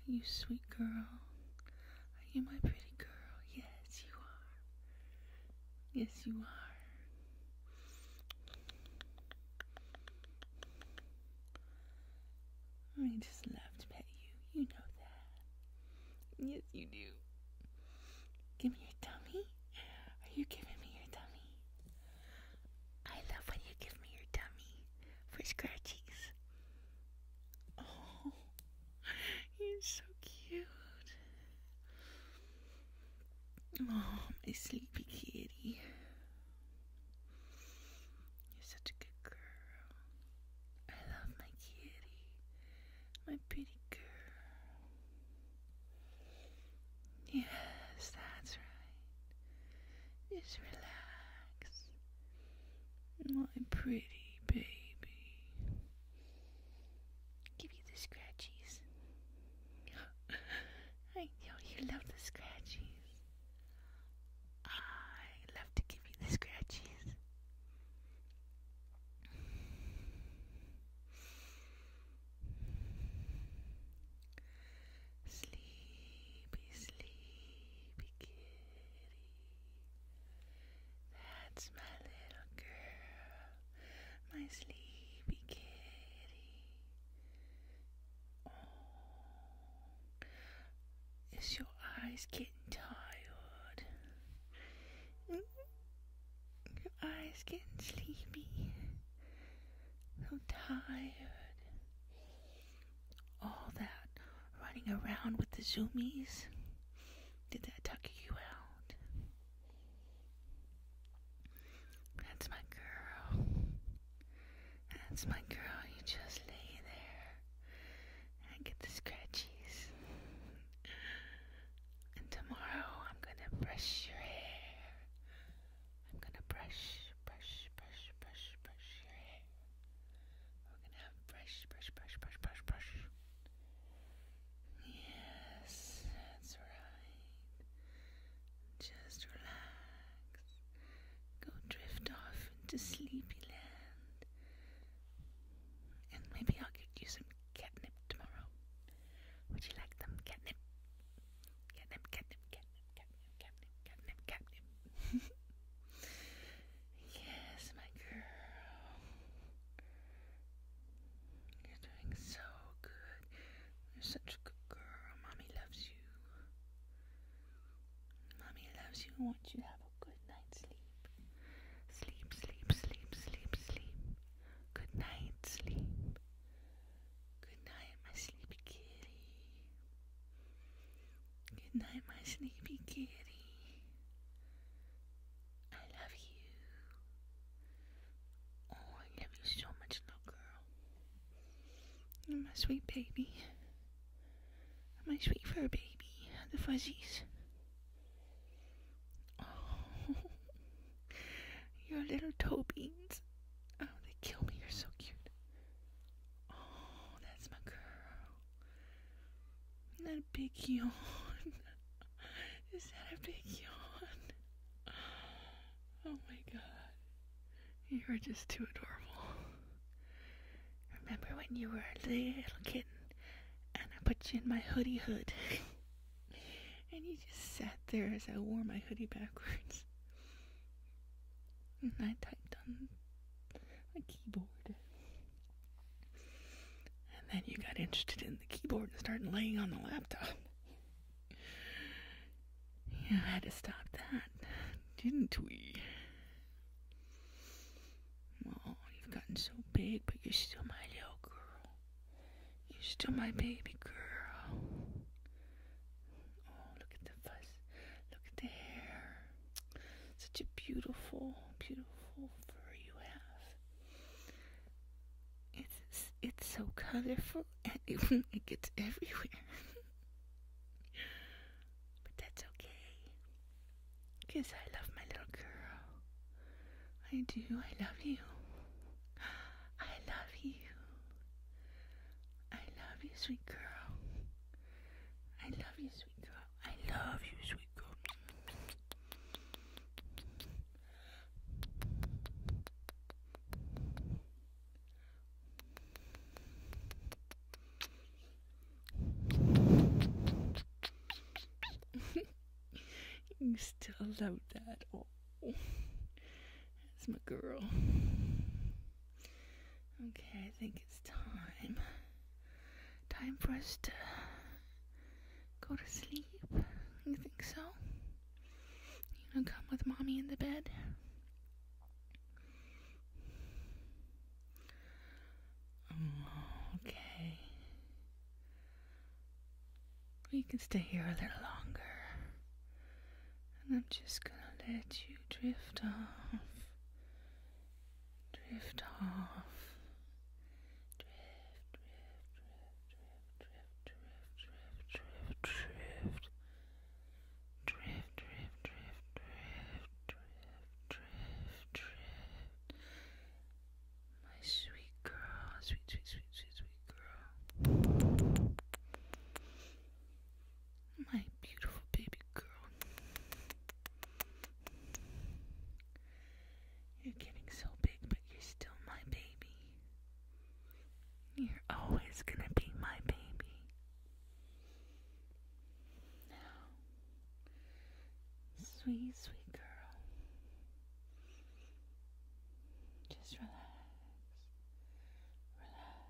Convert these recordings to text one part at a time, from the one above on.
you sweet girl. Are you my pretty girl? Yes, you are. Yes, you are. I just love to pet you. You know that. Yes, you do. Give me your tummy. Are you giving me your tummy? I love when you give me your tummy for Scratchies. Oh, you're so cute. Oh, my sleepy kitty. You're such a good girl. I love my kitty. My pretty girl. Yes, that's right. Just relax. My pretty baby. Give you the Scratchies. I know you love the Scratchies. I love to give you the Scratchies. Sleepy, sleepy kitty. That's my little girl. My sleepy kitty. Oh, is your eyes getting tired? Your eyes getting sleepy. So tired. All that running around with the zoomies. Did that tuck you out? That's my girl. That's my girl. You just lay there and get the Scratchies. And tomorrow I'm gonna brush your hair. I'm gonna brush your hair. We're gonna have brush. Yes, that's right. Just relax. Go drift off into sleepy land. And maybe I'll get you some catnip tomorrow. Would you like them? Catnip. Yes, my girl. You're doing so good. You're such a good girl. Mommy loves you. Mommy loves you and wants you to have a good night's sleep. Sleep. Good night, sleep. Good night, my sleepy kitty. Good night, my sleepy kitty. I love you. Oh, I love you so much, little girl. You're my sweet baby. My sweet fur baby. The fuzzies. Oh, your little toe beans. Oh, they kill me. You're so cute. Oh, that's my girl. That big yawn. Is that a big yawn? Oh my god. You are just too adorable. Remember when you were a little kitten and I put you in my hoodie hood and you just sat there as I wore my hoodie backwards and I typed on my keyboard. And then you got interested in the keyboard and started laying on the laptop. Yeah, I had to stop that, didn't we? Oh, you've gotten so big, but you're still my little girl. You're still my baby girl. Oh, look at the fuzz. Look at the hair. Such a beautiful, beautiful fur you have. It's so colorful and it gets everywhere. But that's okay. Because I love my little girl. I do. I love you. I love you. I love you, sweet girl. I love you, sweet girl. I love you, sweet girl. You still love that. Oh, that's my girl. Okay, I think it's time. Time for us to go to sleep. You think so? You gonna come with mommy in the bed? Oh, okay. We can stay here a little longer. And I'm just gonna let you drift off. Drift off. Drift, drift, drift, drift, drift, drift, drift. Drift, drift, drift, drift, drift, drift, drift. My sweet girl, sweet, sweet, sweet, sweet, sweet girl. My beautiful baby girl. You're getting so big, but you're still my baby. You're always gonna be my baby. Now, sweet, sweet girl. Just relax. Relax.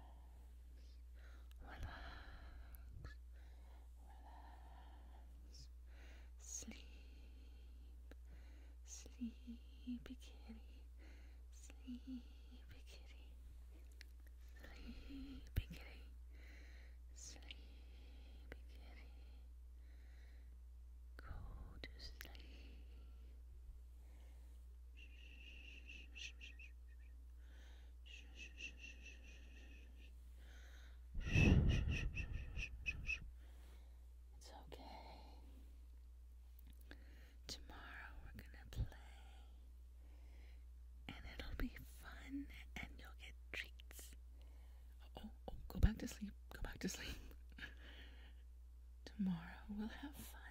Relax. Relax. Sleep. Sleepy kitty. Sleepy kitty. Sleepy kitty. Sleepy kitty. Go to sleep. It's okay. Tomorrow we're gonna play. And it'll be fun and you'll get treats. Oh, go back to sleep. Go back to sleep. Tomorrow we'll have fun.